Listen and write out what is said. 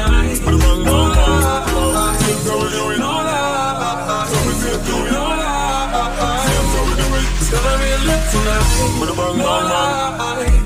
tonight. No lie, no lie. No lie, it's gonna be lit tonight. No lie.